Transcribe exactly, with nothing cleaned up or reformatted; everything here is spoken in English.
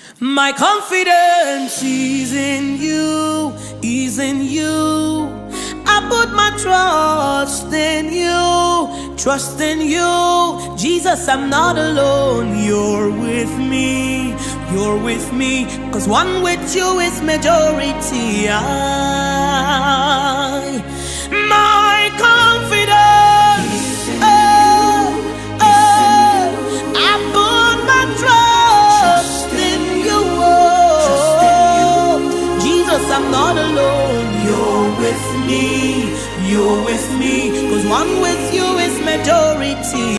My confidence is in you, is in you. I put my trust in you, trust in you. Jesus, I'm not alone. You're with me, you're with me. Cause one with you is majority. I, my confidence, oh, oh, I put my trust in you. Oh, Jesus, I'm not alone. You're with me, you're with me. Cause one with you is majority.